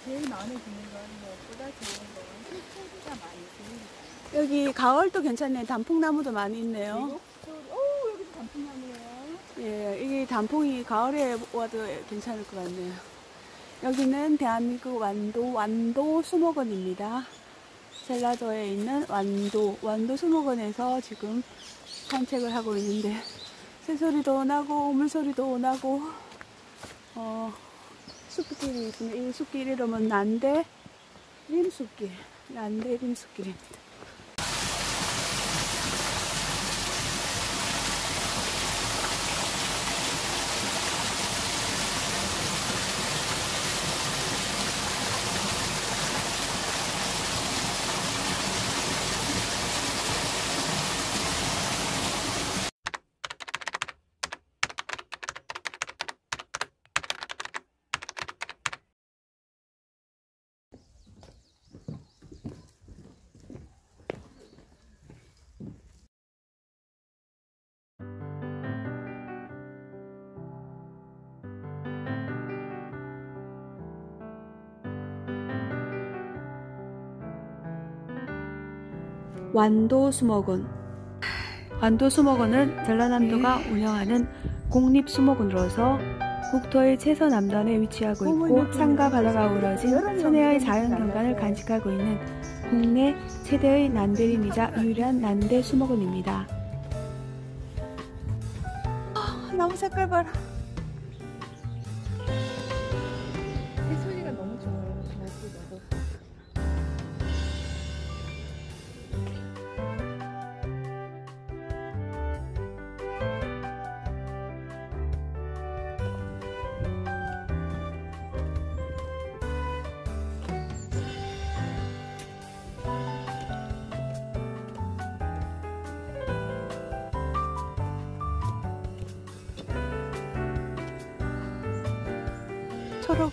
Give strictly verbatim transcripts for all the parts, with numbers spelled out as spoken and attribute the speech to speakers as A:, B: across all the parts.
A: 제일 마음에 드는 건 무엇보다 좋은 건 소리가 많이 들리니까.
B: 여기 가을도 괜찮네. 단풍나무도 많이 있네요.
A: 오, 여기도 단풍나무예요.
B: 예, 이게 단풍이 가을에 와도 괜찮을 것 같네요. 여기는 대한민국 완도, 완도 수목원입니다. 전라도에 있는 완도, 완도 수목원에서 지금 산책을 하고 있는데, 새소리도 나고, 물소리도 나고, 어, 숲길이 있습니다. 이 숲길 이름은 난대 림숲길, 난대 림숲길입니다. 완도 수목원. 완도 수목원은 전라남도가 운영하는 국립수목원으로서 국토의 최서남단에 위치하고 있고 산과 바다가 어우러진 천혜의 자연경관을 간직하고 있는 국내 최대의 난대림이자 유일한 난대 수목원입니다. 나무 색깔 봐라.
A: 새소리가 너무 좋아요. 저도 나도.
B: 초록.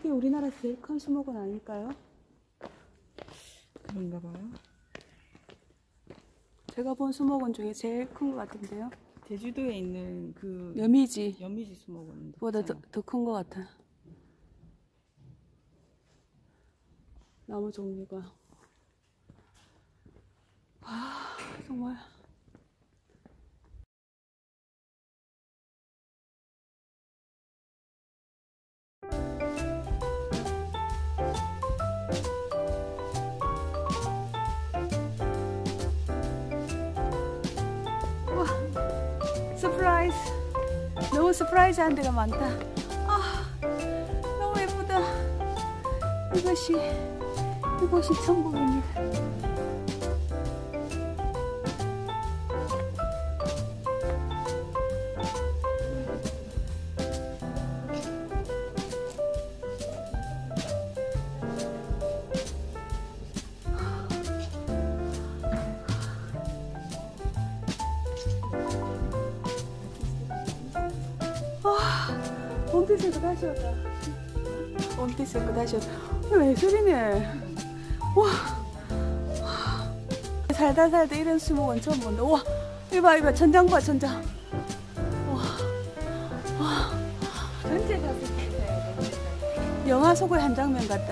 B: 이게 우리나라에서 제일 큰 수목원 아닐까요?
A: 그런가 봐요.
B: 제가 본 수목원 중에 제일 큰 것 같은데요.
A: 제주도에 있는 그
B: 여미지
A: 여미지 수목원
B: 보다 더 큰 것 같아. 나무 종류가. 와, 정말. 와, 서프라이즈. 너무 서프라이즈한 데가 많다. 아, 너무 예쁘다. 이것이, 이것이 천국입니다. 원피스 입고 다시 왔다. 원피스 입고 다시 왔다. 예술이네. 와. 살다 살다 이런 수목원 처음 본다. 와. 이봐, 이봐. 천장 봐, 천장. 와. 와.
A: 전체 가서 보세요.
B: 영화 속의 한 장면 같다.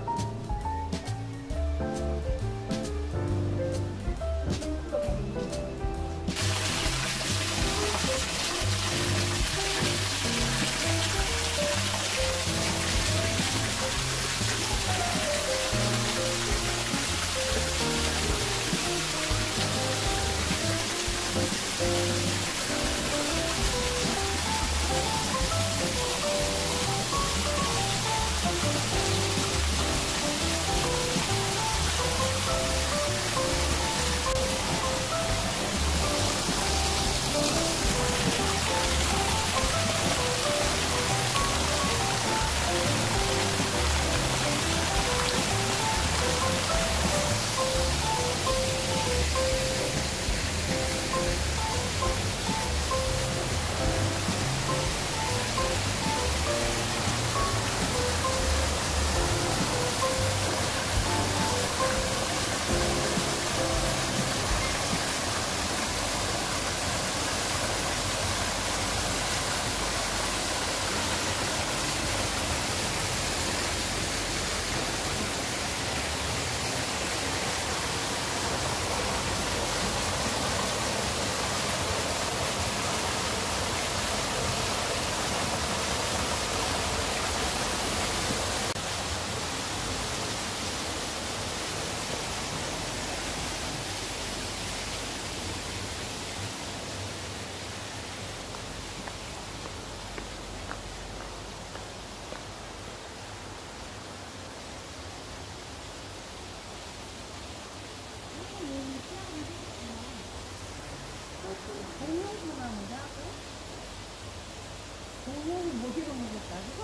A: 공룡이 못 잃어먹었다, 그거?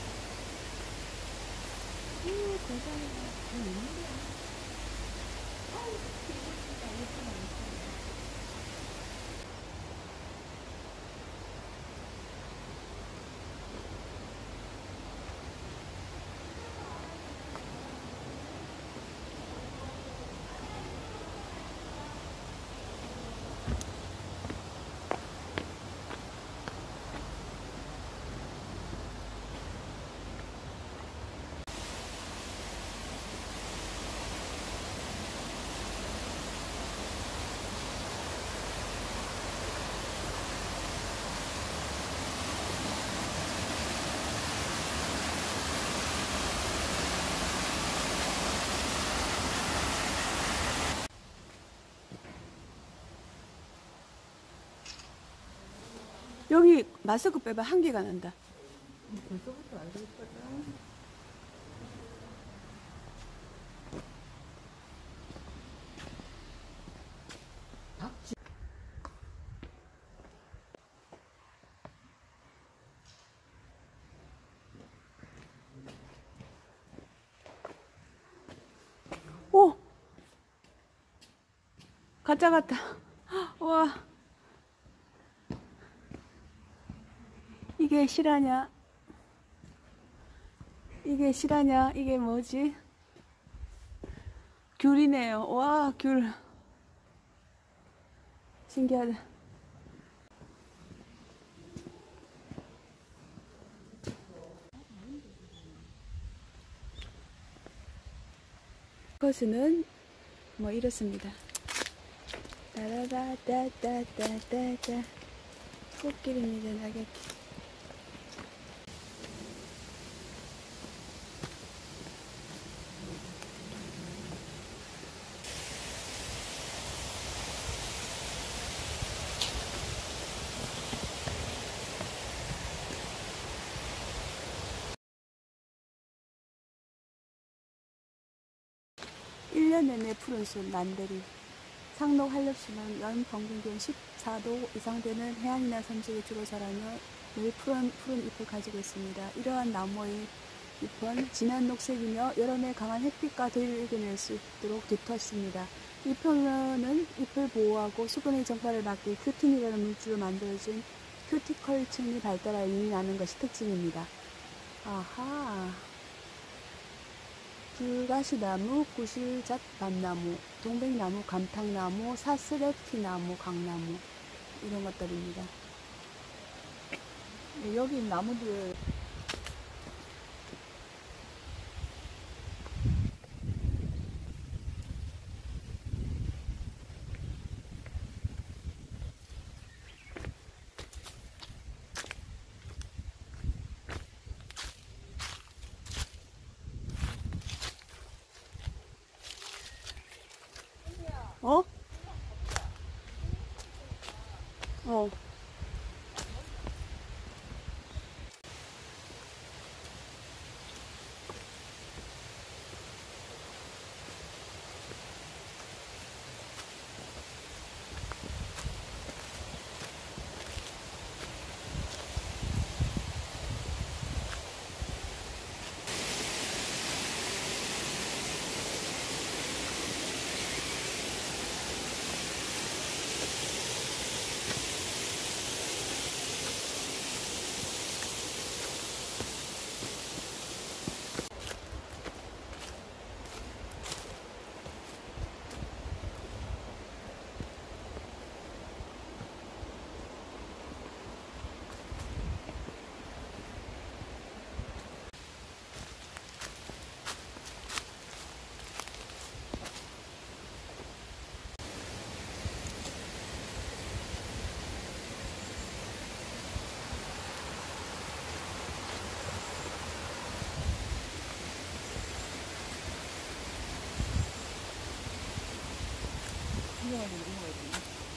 A: 이 대장이가 그 있는데. 아우, 이거 진짜 예쁘다, 예쁘다.
B: 여기 마스크 빼봐. 한기가 난다.
A: 벌써부터 알고 있거든. 박쥐.
B: 오! 가짜 같다. 와. 이게 실화냐? 이게 실화냐? 이게 뭐지? 귤이네요. 와, 귤. 신기하다. 코스는 뭐 이렇습니다. 따라라따따따따따 꽃길입니다. 낙엽길. 일 년 내내 푸른 숲 난대리. 상록 한렵수는 연 평균 기온 십사 도 이상 되는 해안이나 섬지에 주로 자라며 늘 푸른, 푸른 잎을 가지고 있습니다. 이러한 나무의 잎은 진한 녹색이며 여름에 강한 햇빛과 더위를 이겨낼 수 있도록 두텁습니다. 이 표면은 잎을 보호하고 수분의 전파를 막기 큐틴이라는 물질로 만들어진 큐티컬층이 발달하여 윤이 나는 것이 특징입니다. 아하. 불가시나무, 구실잣, 밤나무, 동백나무, 감탕나무, 사스레티나무, 강나무 이런 것들입니다.
A: 네, 여기 나무들
B: 어? 어.
A: 이거가 좀 이거가 좀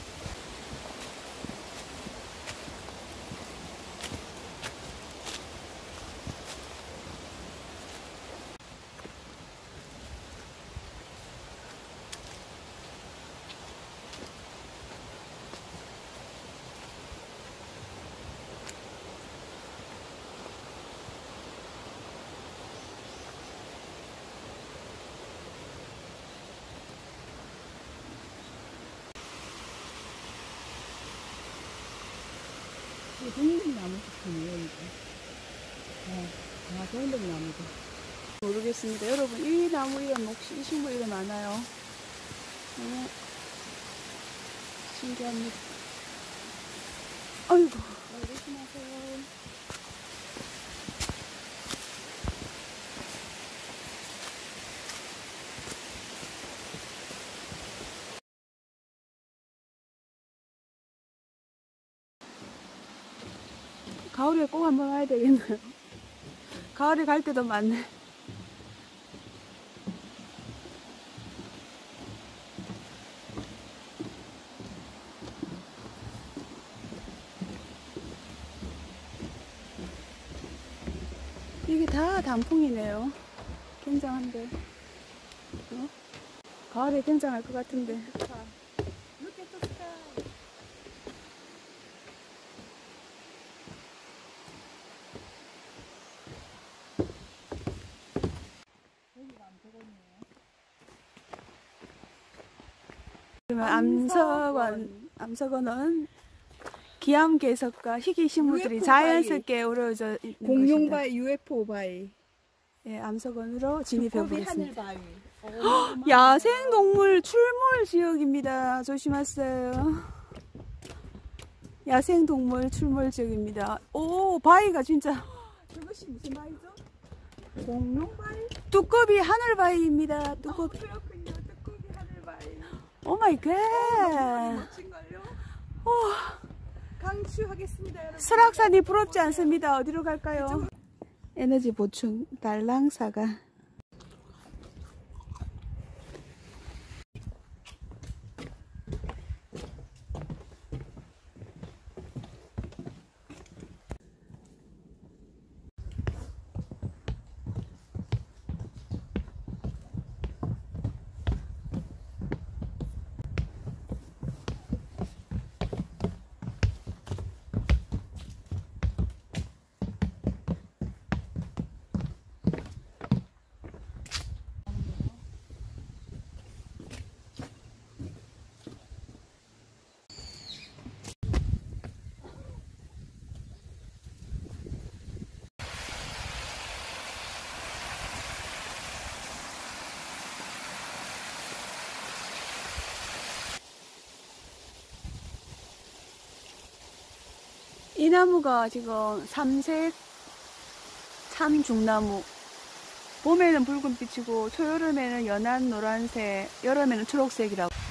B: 동백나무 같네요, 이거. 어, 아, 동백나무도. 모르겠습니다. 여러분, 이 나무 이름 혹시 이 식물 이름 아나요? 어, 신기합니다. 아이고, 조심하세요. 가을에 꼭 한번 와야 되겠네요. 가을에 갈 때도 많네. 이게 다 단풍이네요. 굉장한데. 어? 가을에 굉장할 것 같은데.
A: Look at the sky. 여기가 안 되겠네요.
B: 그러면 암석원, 암석원은 기암 괴석과 희귀 식물들이
A: 유에프오
B: 자연스럽게 우러져 있는
A: 공룡
B: 것이다.
A: 바위, 유에프오 바위.
B: 예, 암석원으로 진입해
A: 두꺼비
B: 보겠습니다.
A: 하늘바위.
B: 야생동물 출몰 지역입니다. 조심하세요. 야생동물 출몰 지역입니다. 오, 바위가 진짜.
A: 저것이 무슨 바위죠? 공룡바위?
B: 두꺼비 하늘바위입니다. 두꺼비.
A: 어, 그렇군요. 두꺼비 하늘바위.
B: 오 마이 갓.
A: 멋진걸요?
B: 오,
A: 강추하겠습니다, 여러분.
B: 설악산이 부럽지 않습니다. 어디로 갈까요? 에너지 보충 달랑사가. 이 나무가 지금 삼색 참중나무. 봄에는 붉은빛이고 초여름에는 연한 노란색, 여름에는 초록색이라고.